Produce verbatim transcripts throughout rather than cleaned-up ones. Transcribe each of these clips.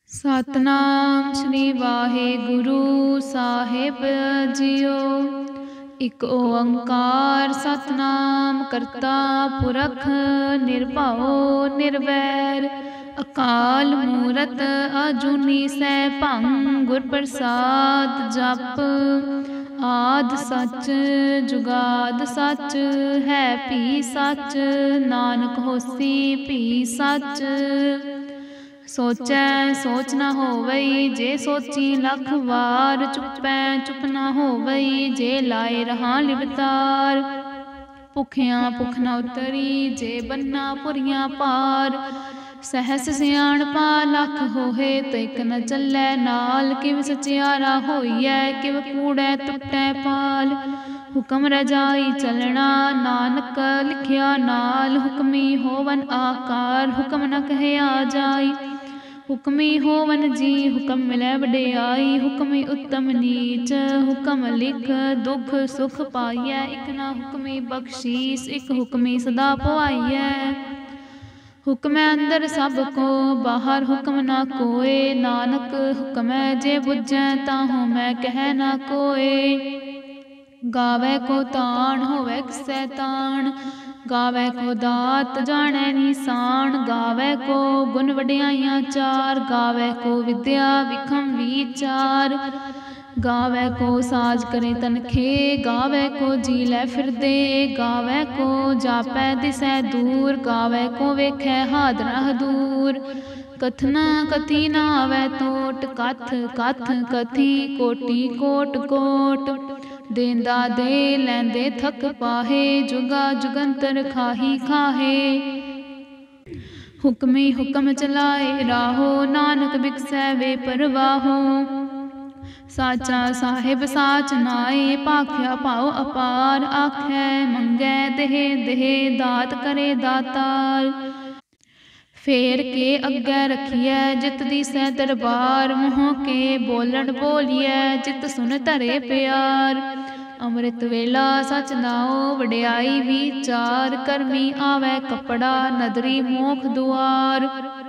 सतनाम श्री वाहेगुरु साहिब जियो। इक ओंकार सतनाम करता पुरख निर्भओ निर्वैर। अकाल मूरत अजूनी सैभं गुर प्रसाद जप। आद सच जुगाद सच है भी सच। नानक होसी भी सच। सोचै सोच न होवई जे सोची लख वार। चुपै चुप न होवई जे लाए रहा लिवतार। भुखियां भुख न उतरी जे बन्ना पुरियां पार। सहस सियाणपा लख होहे तिक न चलै नाल। किव सचियारा होइयै किव कूड़ै टुटै पाल। हुक्म रजाई चलना नानक लिखिया नाल। हुक्मी होवन आकार हुक्म न कहया जाई। हुक्मी होवन जी हुक्म मिलै वडियाई। हुक्मी उत्तम नीच हुक्म लिख दुख सुख पाइयै। इक न हुक्मी बख्शीस इक हुक्मी सदा पुआइयै। हुक्मै अंदर सब को बाहर हुक्म न कोय। नानक हुक्मै जे बुझै ताहू मैं कह न कोय। गावै को ताण होवै किसै ताण। गावै को दात जाणै निशान। गावै को गुण वडियाइयां चार। गावै को विद्या विखम विचार। गावै को साज करे तनखे। गावै को जी लै फिरदे। गावै को जापै दिसै दूर। गावै को वेखै हादरा हदूर। कथना कथी न आवै टोट। कथ कथ कथी कोटि कोट कोट। देंदा दे लैंदे थक पाहे। जुगा जुगंतर खाही खाहे। हुक्मी हुक्म चलाए राहो। नानक बिकसै वे परवाहो। साचा साहिब साच नाए भाख्या भाव अपार। आखै मंगै देह देह दात करे दातार। फेर के अग्गै रखियै जित दिसै दरबार। मुँहों के बोलन बोलियै जित सुन धरे प्यार। अमृत वेला सच नाओ वडियाई विचार। करमी आवै कपड़ा नदरी मोख दुआर।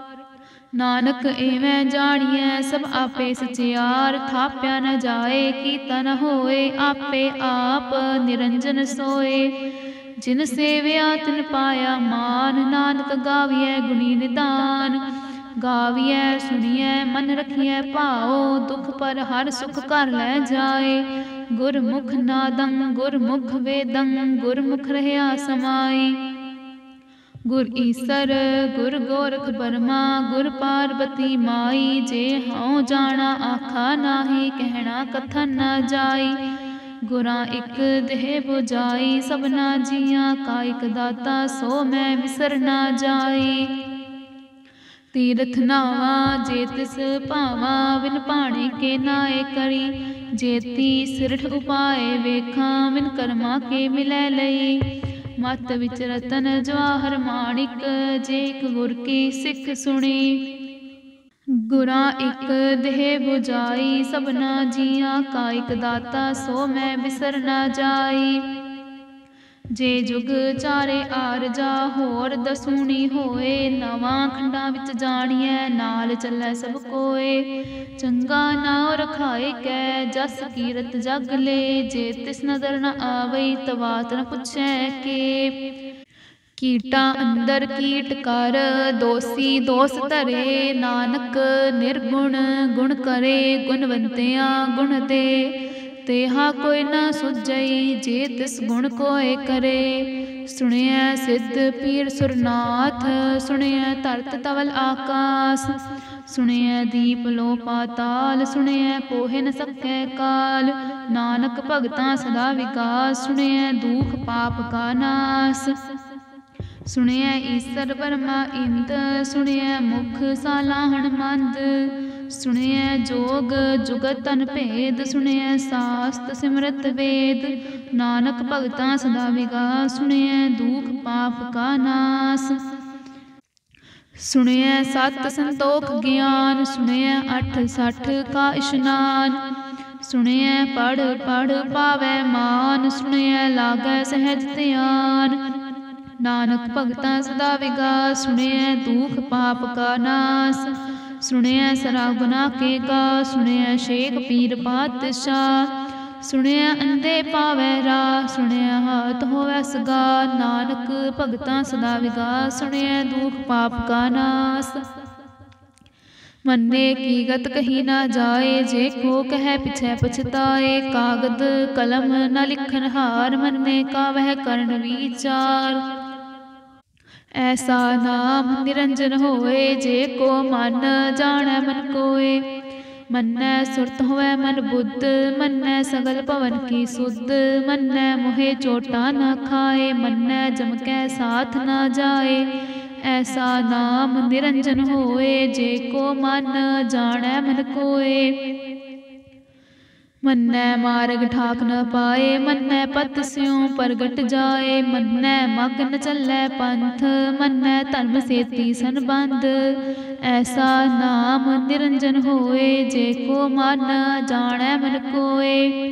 नानक एवं जानिए सब आपे सचियार। थाप्या न जाए कीता न होए। आपे आप निरंजन सोए। जिन सेविया तिन पाया मान। नानक गाविए गुणी निदान। गाविए सुनिए मन रखिए भाओ। दुख पर हर सुख कर लै जाए। गुरमुख नादं गुरमुख वेदं गुरमुख रहया समाई। गुर ईसर गुर गोरख बर्मा गुर पार्वती माई। जे हऊँ जाना आखा नाही कहना कथन न जाई। गुरां इक देह बुझाई सबना जियां का इक दाता। सो मैं विसर न जाई। तीरथ नावा जे तिस भावा। विन भाणे के नाए करी। जेती सिरठ उपाय वेखां। विन कर्मा के मिलै लई। मत विच रतन जवाहर माणिक। जे इक गुर की सिख सुणी। गुरां इक देह बुझाई सबना जियां का इक दाता। सो मैं बिसर न जाई। जे जुग चारे आरजा होर दसूनी होए। नवां खंडां विच जाणिए नाल चलै सब कोय। चंगा नाओ रखाए कै जस कीरत जग ले। जे तिस नदर न आवई तवात न पुछै के। कीटा अंदर कीट कर दोषी दोष धरे। नानक निर्गुण गुण करे गुणवंतियां गुण दे। तेहा कोई न सुझई जे तिस गुण कोय करे। सुनिए सिद्ध पीर सुरनाथ सुनिए धरत तवल आकाश। सुनिए दीप लो पाताल सुनिए पोहे न सकै काल। नानक भगतां सदा विकास सुनिए दुख पाप का नाश। सुनिए ईसर बर्मा इंद सुनिए मुख सालाहण मंद। सुनिए जोग जुगत तन भेद सुनिए शास्त्र सिमरत वेद। नानक भगतां सदा विकास सुनिए दुख पाप का नाश। सुनिए सत संतोख ज्ञान सुनिए अठ सठ का इशनान। सुनिए पढ़ पढ़ पावै मान सुनिए लागै सहज ध्यान। नानक भगतां सदा विकास सुनिए दुख पाप का नाश। ਸੁਣਿਆ ਸਰਾ ਗੁਨਾ ਕੇ ਗਾ, ਸੁਣਿਆ ਸ਼ੇਖ ਪੀਰ ਪਾਤਸ਼ਾਹ, ਸੁਣਿਆ ਅੰਧੇ ਪਾਵੈ ਰਾਹ, ਸੁਣਿਆ ਹਾਥ ਹੋਵੈ ਸਗਾ, ਨਾਨਕ ਭਗਤਾਂ ਸਦਾ ਵਿਗਾਸ, ਸੁਣਿਆ ਦੁਖ ਪਾਪ ਕਾ ਨਾਸ। ਮੰਨੇ ਕੀ ਗਤ ਕਹੀ ਨਾ ਜਾਏ, ਜੇ ਕੋ ਕਹਿ ਪਿਛੈ ਪਛਤਾਏ, ਕਾਗਦ ਕਲਮ ਨ ਲਿਖਨ ਹਾਰ, ਮੰਨੇ ਕਾ ਵਹਿ ਕਰਨ ਵਿਚਾਰ। ਐਸਾ ਨਾਮ ਨਿਰੰਜਨ ਹੋਏ, ਜੇ ਕੋ ਮਨ ਜਾਣੈ ਮਨ ਕੋਏ, ਮੰਨੈ ਸੁਰਤ ਹੋਵੈ ਮਨ ਬੁੱਧ, ਮੰਨੈ ਸਗਲ ਭਵਨ ਕੀ ਸੁਧ, ਮੰਨੈ ਮੋਹਿ ਚੋਟਾ ਨਾ ਖਾਏ, ਮੰਨੈ ਜਮ ਕੈ ਸਾਥ ਨਾ ਜਾਏ। ਐਸਾ ਨਾਮ ਨਿਰੰਜਨ ਹੋਏ, ਜੇ ਕੋ ਮਨ ਜਾਣੈ ਮਨ ਕੋਏ, ਮੰਨੈ ਮਾਰਗ ਠਾਕ ਨ ਪਾਏ, ਮੰਨੈ ਪਤ ਸਿਉ ਪ੍ਰਗਟ ਜਾਏ, ਮੰਨੈ ਮਗ ਨ ਚੱਲੈ ਪੰਥ, ਮੰਨੈ ਧਰਮ ਸੇਤੀ ਸੰਬੰਧ। ਐਸਾ ਨਾਮ ਨਿਰੰਜਨ ਹੋਏ, ਜੇ ਕੋ ਮਨ ਜਾਣੈ ਮਨ ਕੋਏ,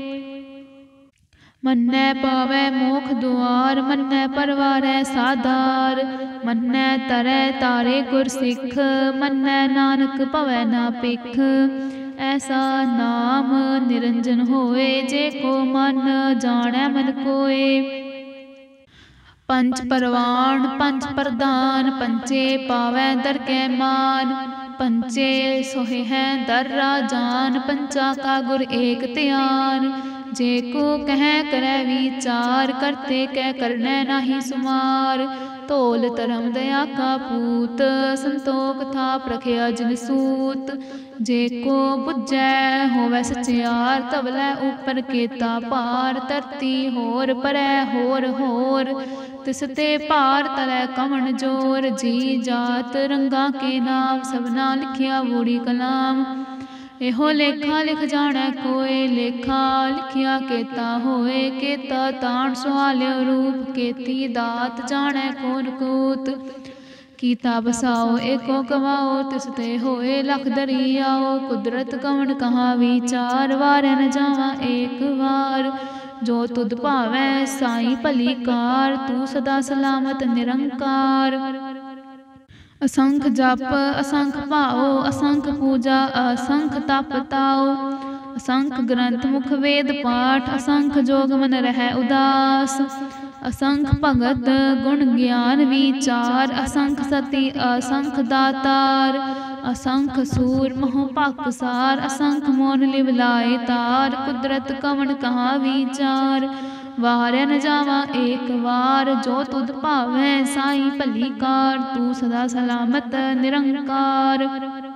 ਮੰਨੈ ਪਾਵੈ ਮੋਖ ਦੁਆਰ, ਮੰਨੈ ਪਰਵਾਰੈ ਸਾਧਾਰ, ਮੰਨੈ ਤਰੈ ਤਾਰੇ ਗੁਰ ਸਿੱਖ, ਮੰਨੈ ਨਾਨਕ ਭਵੈ ਨਾ ਭਿਖ। ਐਸਾ ਨਾਮ ਨਿਰੰਜਨ ਹੋਏ, ਜੇ ਕੋ ਮਨ ਜਾਣੈ ਮਨ ਕੋਏ, ਪੰਚ ਪਰਵਾਣ ਪੰਚ ਪ੍ਰਧਾਨ, ਪੰਚੇ ਪਾਵੈ ਦਰ ਕੈ ਮਾਨ, ਪੰਚੇ ਸੋਹਿ ਹੈ ਦਰ ਰਾਜਾਨ, ਪੰਚਾ ਕਾ ਗੁਰ ਏਕ ਧਿਆਨ। ਜੇ ਕੋ ਕਹਿ ਕਰੈ ਵਿਚਾਰ, ਕਰਤੇ ਕੈ ਕਰਨੈ ਨਾਹੀ ਸੁਮਾਰ, ਧੋਲ ਧਰਮ ਦਇਆ ਕਾ ਪੂਤ, ਸੰਤੋਖ ਥਾਪ ਰਖਿਆ ਜਿਨ ਸੂਤ। ਜੇ ਕੋ ਬੁੱਝੈ ਹੋਵੈ ਸਚਿਆਰ, ਧਵਲੈ ਉਪਰ ਕੇਤਾ ਭਾਰ, ਧਰਤੀ ਹੋਰ ਪਰੈ ਹੋਰ ਹੋਰ, ਤਿਸ ਤੇ ਭਾਰ ਤਲੈ ਕਵਣ ਜੋਰ। ਜੀ ਜਾਤ ਰੰਗਾ ਕੇ ਨਾਮ, ਸਭਨਾ ਲਿਖਿਆ ਬੂੜੀ ਕਲਾਮ, ਇਹੋ ਲੇਖਾ ਲਿਖ ਜਾਣੈ ਕੋਇ, ਲੇਖਾ ਲਿਖਿਆ ਕੇਤਾ ਹੋਏ, ਕੇਤਾ ਤਾਣ ਸੁਹਾਲਿਓ ਰੂਪ, ਕੇਤੀ ਦਾਤ ਜਾਣੈ ਕੋਨ ਕੂਤ। ਕੀਤਾ ਬਸਾਓ ਏਕੋ ਕਮਾਓ, ਤਿਸ ਤੇ ਹੋਏ ਲਖ ਦਰਿਆਓ, ਕੁਦਰਤ ਕਵਣ ਕਹਾ ਵਿਚਾਰ, ਵਾਰੈ ਨ ਜਾਵਾਂ ਏਕ ਵਾਰ। ਜੋ ਤੁਧ ਭਾਵੈ ਸਾਈ ਭਲੀ ਕਾਰ, ਤੂੰ ਸਦਾ ਸਲਾਮਤ ਨਿਰੰਕਾਰ। ਅਸੰਖ ਜਪ ਅਸੰਖ ਭਾਉ, ਅਸੰਖ ਪੂਜਾ ਅਸੰਖ ਤਪ ਤਾਉ, ਅਸੰਖ ਗ੍ਰੰਥ ਮੁਖ ਵੇਦ ਪਾਠ, ਅਸੰਖ ਜੋਗ ਮਨ ਰਹਿ ਉਦਾਸ। ਅਸੰਖ ਭਗਤ ਗੁਣ ਗਿਆਨ ਵਿਚਾਰ, ਅਸੰਖ ਸਤੀ ਅਸੰਖ ਦਾਤਾਰ, ਅਸੰਖ ਸੂਰ ਮਹੁ ਪਾਕਸਾਰ, ਅਸੰਖ ਮੋਨ ਲਿਵ ਲਾਏ ਤਾਰ, ਕੁਦਰਤ ਕਵਣ ਕਹਾ ਵਿਚਾਰ। ਵਾਰੈ ਨ ਜਾਵਾਂ ਏਕ ਵਾਰ, ਜੋ ਤੁਧ ਭਾਵੈ ਸਾਈ ਭਲੀ ਕਾਰ, ਤੂੰ ਸਦਾ ਸਲਾਮਤ ਨਿਰੰਕਾਰ।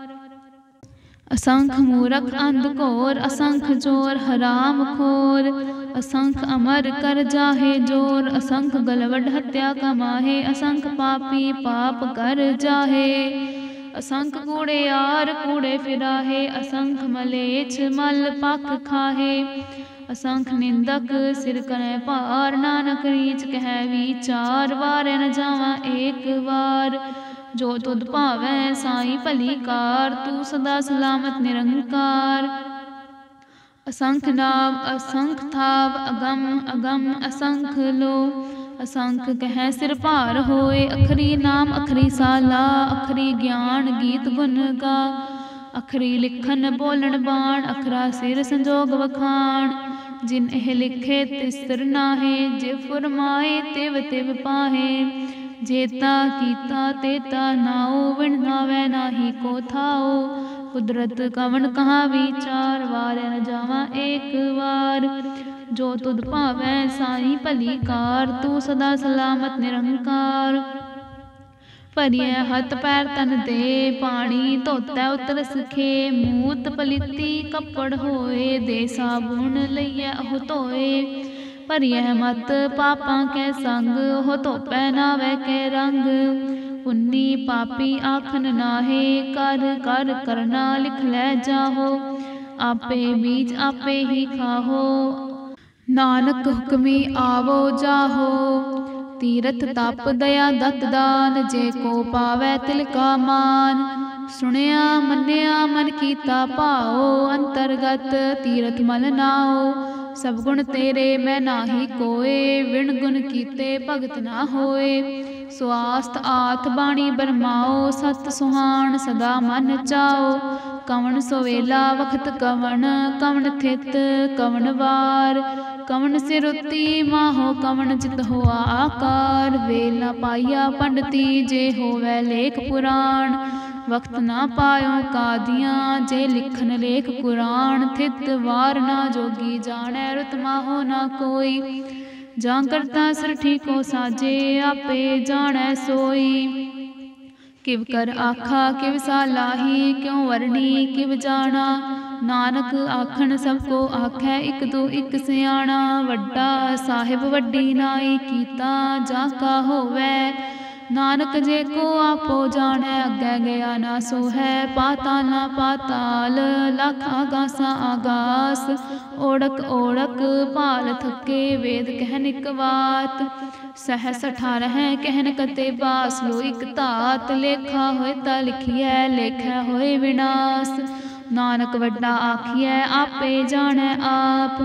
ਅਸੰਖ ਮੂਰਖ ਅੰਧ ਘੋਰ, ਅਸੰਖ ਚੋਰ ਹਰਾਮ ਖੋਰ, ਅਸੰਖ ਅਮਰ ਕਰ ਜਾਹੇ ਜੋਰ, ਅਸੰਖ ਗਲਵਡ ਹੱਤਿਆ ਕਮਾਹੇ, ਅਸੰਖ ਪਾਪੀ ਪਾਪ ਕਰ ਜਾਹੇ। ਅਸੰਖ ਕੂੜਿਆਰ ਕੂੜੇ ਫਿਰਾਹੇ, ਅਸੰਖ ਮਲੇਛ ਮਲ ਪਖ ਖਾਹੇ, ਅਸੰਖ ਨਿੰਦਕ ਸਿਰ ਕਰੈ ਭਾਰ, ਨਾਨਕ ਰੀਚ ਕਹਿ ਵਿਚਾਰ। ਵਾਰੈ ਨ ਜਾਵਾਂ ਏਕ ਵਾਰ, ਜੋ ਤੁਧ ਭਾਵੈ ਸਾਈ ਭਲੀ ਕਾਰ, ਤੂੰ ਸਦਾ ਸਲਾਮਤ ਨਿਰੰਕਾਰ। ਅਸੰਖ ਨਾਮ ਅਸੰਖ ਥਾਵ, ਅਗਮ ਅਗਮ ਅਸੰਖ ਲੋ, ਅਸੰਖ ਕਹਿ ਸਿਰ ਭਾਰ ਹੋਏ, ਅਖਰੀ ਨਾਮ ਅਖਰੀ ਸਾਲਾ, ਅਖਰੀ ਗਿਆਨ ਗੀਤ ਗੁਣ ਗਾ, ਅਖਰੀ ਲਿਖਨ ਬੋਲਣ ਬਾਣ, ਅਖਰਾ ਸਿਰ ਸੰਜੋਗ ਵਖਾਣ। ਜਿਨ ਇਹ ਲਿਖੇ ਤਿਸ ਸਿਰ ਨਾਹੇ, ਜੇ ਫੁਰਮਾਏ ਤਿਵ ਤਿਵ ਪਾਹੇ। ਜੇਤਾ ਕੀਤਾ ਤੇਤਾ ਨਾਉ, ਵਿਣ ਨਾਵੈ ਨਾਹੀ ਕੋ ਥਾਉ, ਕੁਦਰਤ ਕਵਣ ਕਹਾ ਵਿਚਾਰ। ਵਾਰੈ ਨ ਜਾਵਾਂ ਏਕ ਵਾਰ, ਜੋ ਤੁਧ ਭਾਵੈ ਸਾਈ ਭਲੀ ਕਾਰ, ਤੂੰ ਸਦਾ ਸਲਾਮਤ ਨਿਰੰਕਾਰ। ਭਰੀਐ ਹੱਥ ਪੈਰ ਤਨ ਦੇ, ਪਾਣੀ ਧੋਤੈ ਉਤਰ ਸਖੇ, ਮੂਤ ਪਲੀਤੀ ਕੱਪੜ ਹੋਏ, ਦੇ ਸਾਬੁਨ ਲਈਐ ਉਹ ਧੋਏ। ਭਰੀਐ ਮਤ ਪਾਪਾਂ ਕੈ ਸੰਗ, ਉਹ ਧੋਪੈ ਨਾਵੈ ਕੈ ਰੰਗ। ਪੁੰਨੀ ਪਾਪੀ ਆਖਨ ਨਾਹੇ, ਕਰ ਕਰ ਕਰਨਾ ਲਿਖ ਲੈ ਜਾਹੋ, ਆਪੇ ਬੀਜ ਆਪੇ ਹੀ ਖਾਹੋ, ਨਾਨਕ ਹੁਕਮੀ ਆਵੋ ਜਾਹੋ। ਤੀਰਥ ਤਪ ਦਇਆ ਦਤ ਦਾਨ, ਜੇ ਕੋ ਪਾਵੈ ਤਿਲ ਕਾ ਮਾਨ। ਸੁਣਿਆ ਮੰਨਿਆ ਮਨ ਕੀਤਾ ਭਾਉ, ਅੰਤਰਗਤ ਤੀਰਥ ਮਲ ਨਾਉ। ਸਭ ਗੁਣ ਤੇਰੇ ਮੈਂ ਨਾਹੀ ਕੋਏ, ਵਿਣ ਗੁਣ ਕੀਤੇ ਭਗਤ ਨਾ ਹੋਏ। ਸੁਆਸਤ ਆਥ ਬਾਣੀ ਬਰਮਾਓ, ਸਤ ਸੁਹਾਣ ਸਦਾ ਮਨ ਚਾਓ। ਕਵਣ ਸੋਵੇਲਾ ਵਖਤ ਕਵਣ, ਕਵਣ ਥਿਤ ਕਵਣ ਵਾਰ, ਕਵਣ ਸਿਰੁਤੀ ਮਾਹੋ ਕਵਣ ਚਿਤ ਹੋਆ ਆਕਾਰ। ਵੇਲ ਨਾ ਪਾਈਆ ਪੰਡਤੀ ਜੇ ਹੋਵੈ ਲੇਖ ਪੁਰਾਣ, ਵਕਤ ਨਾ ਪਾਇਓ ਕਾਦੀਆਂ ਜੇ ਲਿਖਨ ਲੇਖ ਕੁਰਾਨ। ਥਿਤ ਵਾਰ ਨਾ ਜੋਗੀ ਜਾਣੈ, ਰੁਤ ਮਾਹੋ ਨਾ ਕੋਈ, ਜਾਂ ਕਰਤਾ ਸਿਰ ਠੀਕੋ ਸਾਜੇ ਆਪੇ ਜਾਣੈ ਸੋਈ। ਕਿਵ ਕਰ ਆਖਾ ਕਿਵ ਸਾਲਾਹੀ, ਕਿਉ ਵਰਣੀ ਕਿਵ ਜਾਣਾ। ਨਾਨਕ ਆਖਣ ਸਭ ਕੋ ਆਖੈ, ਇਕ ਦੋ ਇਕ ਸਿਆਣਾ। ਵੱਡਾ ਸਾਹਿਬ ਵੱਡੀ ਨਾਈ ਕੀਤਾ, ਜਾ ਕਾ ਹੋਵੈ। ਨਾਨਕ ਜੇ ਕੋ ਆਪੋ ਜਾਣੈ, ਅੱਗੇ ਗਿਆ ਨਾ ਸੋ ਹੈ। ਪਾਤਾਲ ਨਾ ਪਾਤਾਲ, ਲੱਖ ਆਗਾਸਾਂ ਆਗਾਸ। ਓੜਕ ਓੜਕ ਭਾਲ ਥਕੇ, ਵੇਦ ਕਹਿਨ ਇਕ ਬਾਤ। ਸਹਸ ਅਠਾਰਹ ਕਹਿਨ ਕਤੇ ਬਾਸ, ਲੋ ਇਕ ਧਾਤ। ਲੇਖਾ ਹੋਏ ਤਾਂ ਲਿਖੀਐ, ਲੇਖੈ ਹੋਏ ਵਿਨਾਸ਼। ਨਾਨਕ ਵੱਡਾ ਆਖੀਐ, ਆਪੇ ਜਾਣੈ ਆਪ।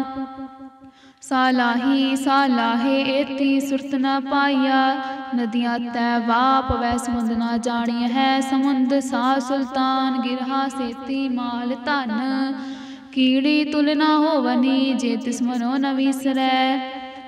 ਸਾਲਾਹੀ ਸਾਲਾਹੇ ਏਤੀ ਸੁਰਤ ਨਾ ਪਾਈਆ, ਨਦੀਆਂ ਤੈ ਵਾਪ ਵੈ ਸਮੁੰਦ ਨਾ ਜਾਣੀਐ ਹੈ। ਸਮੁੰਦ ਸਾ ਸੁਲਤਾਨ, ਗਿਰਹਾ ਸੇਤੀ ਮਾਲ ਧਨ। ਕੀੜੀ ਤੁਲ ਨਾ ਹੋਵਨੀ, ਜੇ ਤਿਸ ਮਨੋ ਨ ਵੀਸਰੈ।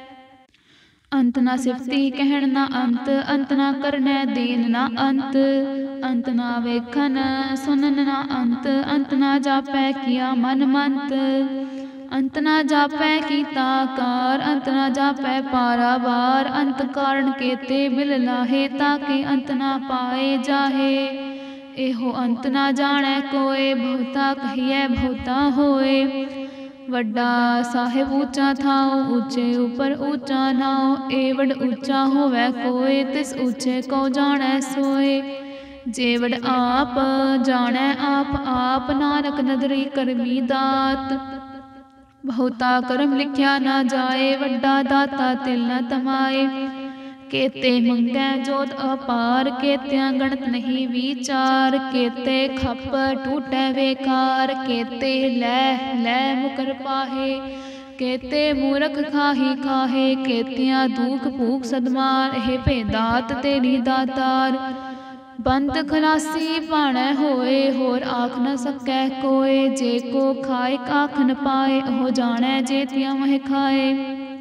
ਅੰਤ ਨਾ ਸਿਫਤੀ ਕਹਿਣ ਨਾ ਅੰਤ, ਅੰਤ ਨਾ ਕਰਨੈ ਦੇਨ ਨਾ ਅੰਤ। ਅੰਤ ਨਾ ਵੇਖਨ ਸੁਨਨ ਨਾ ਅੰਤ, ਅੰਤ ਨਾ ਜਾਪੈ ਕੀਆ ਮਨ ਮੰਤ। ਅੰਤ ਨਾ ਜਾਪੈ ਕੀਤਾ ਕਾਰ, ਅੰਤ ਨਾ ਜਾਪੈ ਪਾਰਾਵਾਰ। ਅੰਤ ਕਾਰਨ ਕੇਤੇ ਬਿਲ ਲਾਹੇ, ਤਾਕੇ ਅੰਤ ਨਾ ਪਾਏ ਜਾਹੇ। ਇਹੋ ਅੰਤ ਨਾ ਜਾਣੈ ਕੋਇ, ਬਹੁਤਾ ਕਹੀਐ ਬਹੁਤਾ ਹੋਏ। ਵੱਡਾ ਸਾਹਿਬ ਊਚਾ ਥਾਉ, ਊਚੇ ਉਪਰ ਊਚਾ ਨਾਉ। ਏਵਡ ਊਚਾ ਹੋਵੈ ਕੋਇ, ਤਿਸ ਊਚੇ ਕੋ ਜਾਣੈ ਸੋਏ। ਜੇਵਡ ਆਪ ਜਾਣੈ ਆਪ ਆਪ, ਨਾਨਕ ਨਦਰੀ ਕਰਮੀ ਦਾਤ। ਬਹੁਤਾ ਕਰਮ ਲਿਖਿਆ ਨਾ ਜਾਏ, ਵੱਡਾ ਦਾਤਾ ਤਿਲ ਨ ਤਮਾਏ। ਕੇਤੇ ਮੰਗੈ ਜੋਤ ਅਪਾਰ, ਕੇਤਿਆਂ ਗਣਤ ਨਹੀਂ ਵੀਚਾਰ। ਕੇਤੇ ਖੱਪ ਟੂਟੈ ਵੇਕਾਰ, ਕੇਤੇ ਲੈ ਲੈ ਮੁਕਰ ਪਾਹੇ। ਕੇਤੇ ਮੂਰਖ ਖਾਹੀ ਖਾਹੇ, ਕੇਤਿਆਂ ਦੂਖ ਭੂਖ ਸਦਮਾਰ। ਇਹ ਭੇਦਾਤ ਤੇਰੀ ਦਾਤਾਰ, ਬੰਦ ਖਲਾਸੀ ਭਾਣੈ ਹੋਏ। ਹੋਰ ਆਖ ਨ ਸਕੈ ਕੋਇ, ਜੇ ਕੋ ਖਾਇਕ ਆਖ ਨ ਪਾਏ। ਉਹ ਜਾਣੈ ਜੇ ਤਿਆਂ ਮਹਿ ਖਾਏ।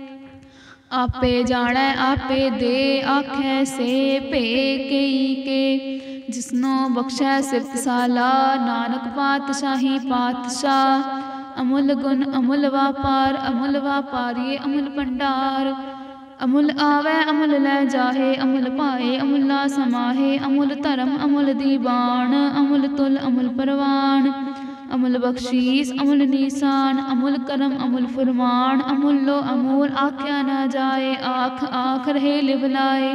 ਆਪੇ ਜਾਣੈ ਆਪੇ ਦੇ, ਆਖੈ ਸੇ ਭੇ ਕਈ ਕੇ। ਜਿਸਨੋ ਬਖਸ਼ੈ ਸਿਫਤ ਸਾਲਾ, ਨਾਨਕ ਪਾਤਸ਼ਾਹੀ ਪਾਤਸ਼ਾਹ। ਅਮੁੱਲ ਗੁਣ ਅਮੁੱਲ ਵਾਪਾਰ, ਅਮੁੱਲ ਵਾਪਾਰੀਏ ਅਮੁੱਲ ਭੰਡਾਰ। ਅਮੁੱਲ ਆਵੈ ਅਮੁੱਲ ਲੈ ਜਾਹੇ, ਅਮੁੱਲ ਪਾਏ ਅਮੁੱਲਾ ਸਮਾਹੇ। ਅਮੁੱਲ ਧਰਮ ਅਮੁੱਲ ਦੀਵਾਨ, ਅਮੁੱਲ ਤੁਲ ਅਮੁੱਲ ਪਰਵਾਨ। ਅਮੁੱਲ ਬਖਸ਼ੀਸ ਅਮੁੱਲ ਨੀਸਾਨ, ਅਮੁੱਲ ਕਰਮ ਅਮੁੱਲ ਫੁਰਮਾਨ। ਅਮੁੱਲੋ ਅਮੂਲ ਆਖਿਆ ਨਾ ਜਾਏ, ਆਖ ਆਖ ਰਹੇ ਲਿਵ ਲਾਏ।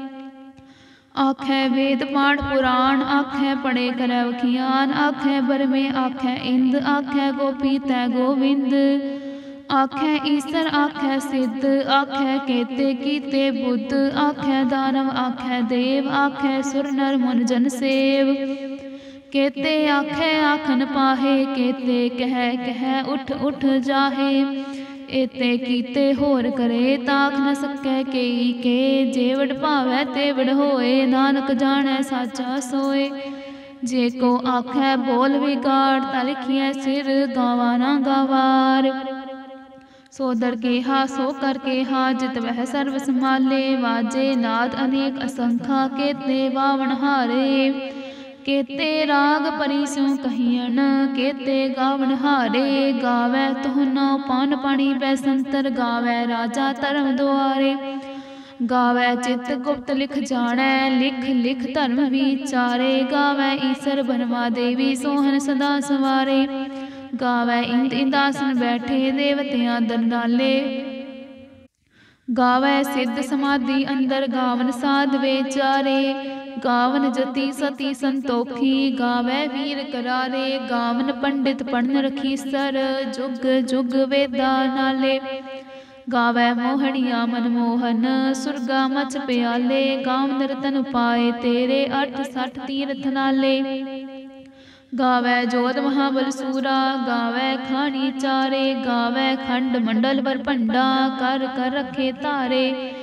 ਆਖੈ ਵੇਦ ਪਾਠ ਪੁਰਾਣ, ਆਖੈ ਪੜੇ ਕਰੈ ਵਖਿਆਨ। ਆਖੈ ਬਰਮੇ ਆਖੈ ਇੰਦ, ਆਖੈ ਗੋਪੀ ਤੈ ਗੋਵਿੰਦ। ਆਖੈ ਈਸਰ ਆਖੈ ਸਿੱਧ, ਆਖੈ ਕੇਤੇ ਕੀਤੇ ਬੁੱਧ। ਆਖੈ ਦਾਨਵ ਆਖੈ ਦੇਵ, ਆਖੈ ਸੁਰ ਨਰ ਮੁਨ ਜਨ ਸੇਵ। ਕੇਤੇ ਆਖੈ ਆਖਨ ਪਾਹੇ, ਕੇਤੇ ਕਹਿ ਕਹਿ ਉਠ ਉਠ ਜਾਹੇ। ਏਤੇ ਕੀਤੇ ਹੋਰ ਕਰੇ, ਤਾਖ ਨ ਸਕੈ ਕੇਈ ਕੇ। ਜੇਵਡ ਭਾਵੈ ਤੇਵਡ ਹੋਏ, ਨਾਨਕ ਜਾਣੈ ਸਾਚਾ ਸੋਏ। ਜੇ ਕੋ ਆਖੈ ਬੋਲ ਵਿਗਾੜ, ਤਾ ਲਿਖੀਐ ਸਿਰ ਗਾਵਾ ਨਾ ਗਾਵਾਰ। ਸੋ ਦਰ ਕੇਹਾ ਸੋ ਕਰ ਕੇਹਾ, ਜਿਤ ਵਹਿ ਸਰਬ ਸੰਭਾਲੇ। ਵਾਜੇ ਨਾਦ ਅਨੇਕ ਅਸੰਖਾ, ਕੇਤੇ ਵਾਵਣ ਹਾਰੇ। ਕੇਤੇ ਰਾਗ ਪਰੀ ਸਿਉ ਕਹੀਅਣ, ਕੇਤੇ ਗਾਵਣ ਹਾਰੇ। ਗਾਵੈ ਤੁਹਨੋ ਪੌਨ ਪਾਣੀ ਬੈਸੰਤਰ, ਗਾਵੈ ਰਾਜਾ ਧਰਮ ਦੁਆਰੇ। ਗਾਵੈ ਚਿਤ ਗੁਪਤ ਲਿਖ ਜਾਣੈ, ਲਿਖ ਲਿਖ ਧਰਮ ਵਿਚਾਰੇ। ਗਾਵੈ ਈਸਰ ਬਨਵਾ ਦੇਵੀ, ਸੋਹਣ ਸਦਾ ਸਵਾਰੇ। ਗਾਵੈ ਇੰਦ ਇੰਦਾਸਨ ਬੈਠੇ, ਦੇਵਤਿਆਂ ਦੰਡਾਲੇ। ਗਾਵੈ ਸਿੱਧ ਸਮਾਧੀ ਅੰਦਰ, ਗਾਵਨ ਸਾਧ ਵਿਚਾਰੇ। ਗਾਵਨ ਜਤੀ ਸਤੀ ਸੰਤੋਖੀ, ਗਾਵੈ ਵੀਰ ਕਰਾਰੇ। ਗਾਵਨ ਪੰਡਿਤ ਪੜਨ ਰਖੀਸਰ, ਜੁਗ ਜੁਗ ਵੇਦਾ ਨਾਲੇ। ਗਾਵੈ ਮੋਹਣੀਆ ਮਨਮੋਹਨ, ਸੁਰਗਾ ਮਚ ਪਿਆਲੇ। ਗਾਵਨ ਰਤਨ ਪਾਏ ਤੇਰੇ, ਅਠ ਸਠ ਤੀਰਥ ਨਾਲੇ। ਗਾਵੈ ਜੋਧ ਮਹਾਬਲ ਸੂਰਾ, ਗਾਵੈ ਖਾਣੀ ਚਾਰੇ। ਗਾਵੈ ਖੰਡ ਮੰਡਲ ਬਰਭੰਡਾ, ਕਰ ਕਰ ਰਖੇ ਧਾਰੇ।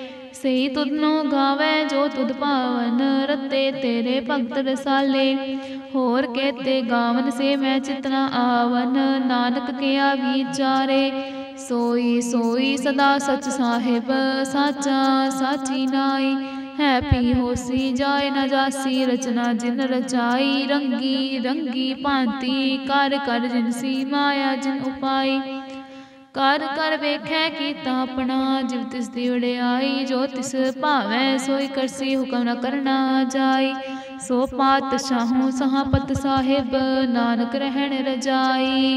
ਸਈ ਤੁਧਨੋਂ ਗਾਵੈ ਜੋ ਤੁਧ ਭਾਵਨ, ਰਤੇ ਤੇਰੇ ਭਗਤ ਰਸਾਲੇ। ਹੋਰ ਕੇਤੇ ਗਾਵਨ ਸੇ ਮੈਂ ਚਿਤ ਨ ਆਵਨ, ਨਾਨਕ ਕਿਆ ਵਿਚਾਰੇ। सोई सोई सदा सच साहिब, साचा साची नाई। है पी होसी जाए न जासी, रचना जिन रचाई। रंगी रंगी भांति कर कर जिनसी, माया जिन उपाई। कर कर वेखै कीता अपना, जिव तिस दी वडियाई। जो तिस भावै सोई करसी, हुक्म न करना जाई। सो पातशाहों सहापत साहिब, नानक रहन रजाई।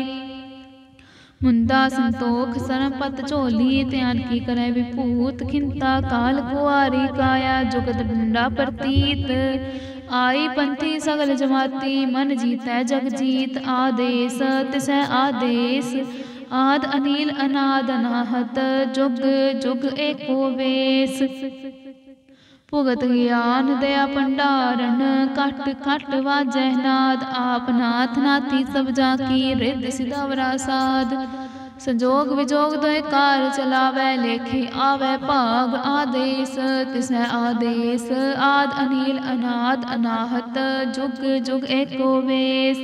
मुंदा संतोख सरपत झोली, ध्यान की करे विभूत। खिंता काल कुआरी काया, जुगत डंडा प्रतीत। आई पंथी सगल जमाती, मन जीतै जग जीत। आदेश तिसै आदेश, आद अनिल अनाद अनाहत। जुग जुग एको वेस, भुगत ज्ञान दया भंडारण। घट घट वाजै नाद, आप नाथ नाथी सब जाकी। रिद्ध सिधावरा साध, संजोग विजोग दोए कार चलावै। लेखे आवै भाग आदेश, तिसै आदेश। आद अनिल अनाद अनाहत, जुग जुग एको वेस।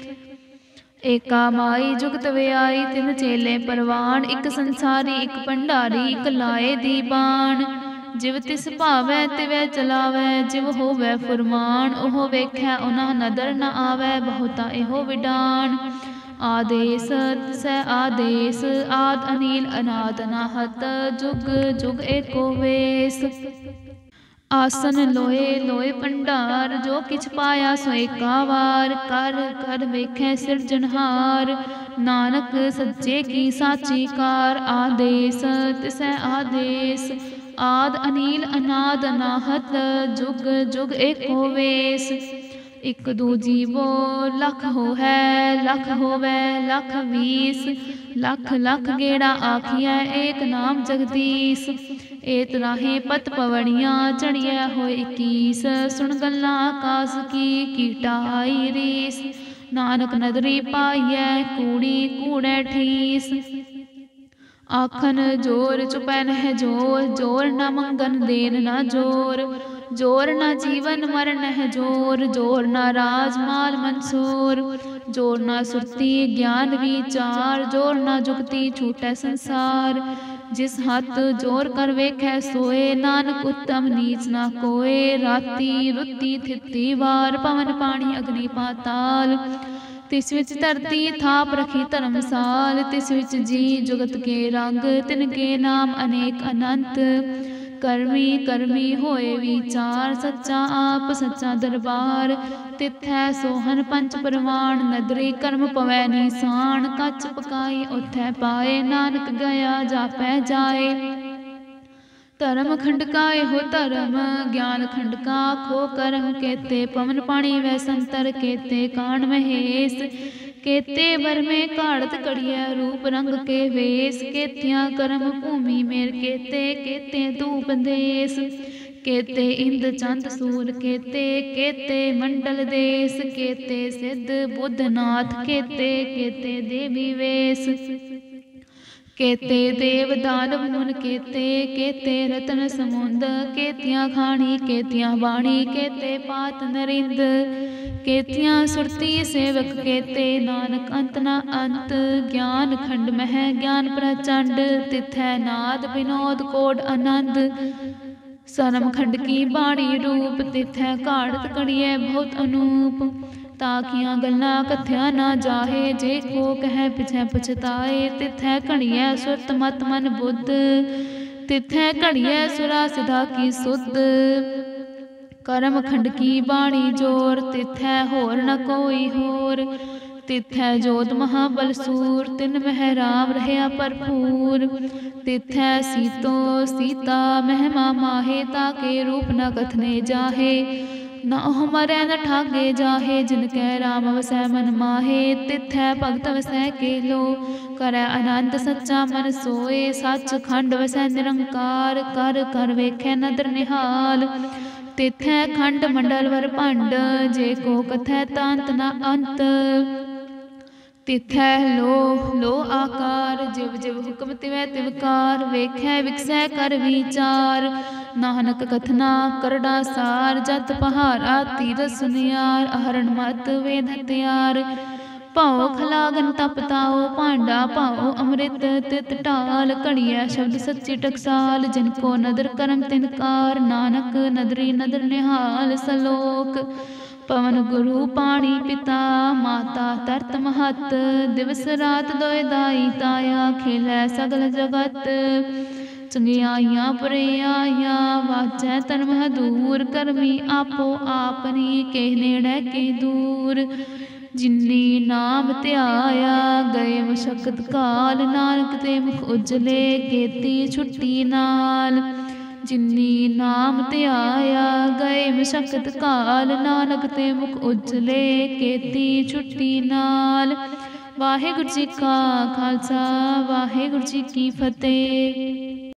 एका माई जुगत व्याई, तिन चेले परवान। इक संसारी इक भंडारी, इक लाए दी बाण। जिव तिस भावै तिवै चलावै, जिव होवै फुरमान। ओह वेखै उना नदर न आवै, बहुता एहो विडान। आदेश तिसै आदेश, आद अनिल अनाद अनाहत। जुग जुग एको वेस। आसन लोए लोए भंडार, जो किछ पाया सो एका वार। कर कर वेखै सिरजनहार, नानक सच्चे की साची कार। आदेश तिसै आदेश, आद अनिल अनाद अनाहत। जुग जुग एको वेस। इक दू जीवो लख होवै, लख होवै लख बीस। लख लख गेड़ा आखिया, एक नाम जगदीश। एत राहें पत पवड़ियाँ, चढ़िया होए इक्कीस। सुन गल्लां आकाश की, कीटा आई रीस। नानक नदरी पाइयै, कूड़ी कूड़ै ठीस। आखन जोर चुपै नह जोर, जोर न मंगन देन न जोर। जोर न जीवन मरण है जोर, जोर न राज माल मंसूर। जोर न सुरती ज्ञान विचार, जोर न जुगती छूटै संसार। जिस हथ जोर कर वेखै सोए, नानक उत्तम नीच न कोय। राती रुती थिती वार, पवन पानी अग्नि पाताल। तिस विच धरती थाप रखी धर्मसाल। तिस विच जी जुगत के रंग, तिनके नाम अनेक अनंत। करमी करमी होए विचार, सच्चा आप सच्चा दरबार। तिथै सोहन पंच परवान, नदरी कर्म पवै निशान। कच पकाई उथै पाए, नानक गया जापै जाए। धर्म खंड का एहो धर्म, ज्ञान खंड का खो करम। केते पवन पानी वै संतर, केते कान महेश। केते वर में काढ़त कड़िया, रूप रंग के वेश। केतियां कर्म भूमि मेर, केते केते धूप देश। केते इंद चंद सूर, केते केते मंडल देश। केते सिद्ध बुद्ध नाथ, केते केते देवी वेश। केते देव दानव मुन, केते केते रतन समुंद। केतियां खानी केतियां बाणी, केते पात नरिंद। केतियां सुरती सेवक, केते नानक अंत न अंत। ज्ञान खंड मह ज्ञान प्रचंड, तिथै नाद विनोद कोड आनंद। सरम खंड की बाणी रूप, तिथै काढ़त कड़ियै बहुत अनूप। ताकियां गल्लां कथया ना जाहे, जे को कह पिछै पछताए। तिथै घड़ियै सुरत मत मन बुद्ध, तिथै घड़ियै सुरा सिधा की सुध। करम खंड की बाणी जोर, तिथै होर न कोई होर। तिथै जोध महाबल सूर, तिन मह राम रहया भरपूर। तिथै सीतो सीता महिमा माहे, ताके रूप न कथने जाहे। न ओह मरै न ठागे जाहे, जिनकै राम वसै मन माहे। तिथै भगत वसै केलो, करै आनंद सच्चा मन सोए। सच खंड वसै निरंकार, कर कर वेखै नदर निहाल। तिथै खंड मंडल वर भंड, जे को कथै तांत न अंत। तिथै लोह लोह आकार, जिव जिव हुक्म तिवै तिवकार, वेखै विकसै कर विचार, नानक कथना करड़ा सार, जत पहारा तीरथ सुनियार, अहरण मत वेद हथियार, भाओ खलागन तप ताओ, भांडा भाओ अमृत तित ढाल, घड़िया शब्द सच्ची टकसाल, जिनको नदर करम तिनकार, नानक नदरी नदर निहाल, सलोक पवन गुरु पाणी पिता, माता तरत महत, दिवस रात दोए दाई ताया, खेलै सगल जगत, चंगियाइयां बुराइयां वाजै तन मह दूर, करमी आपो आपनी केह नेड़ै के दूर, जिन्नी नाम ध्याया गए मशक्कत काल, नानक ते मुख उजले केती छुट्टी नाल, जिन्नी नाम ध्याया गए मशक्कत काल, नानक ते मुख उजले केती छुट्टी नाल। वाहिगुरू जी का खालसा, वाहिगुरू जी की फतेह।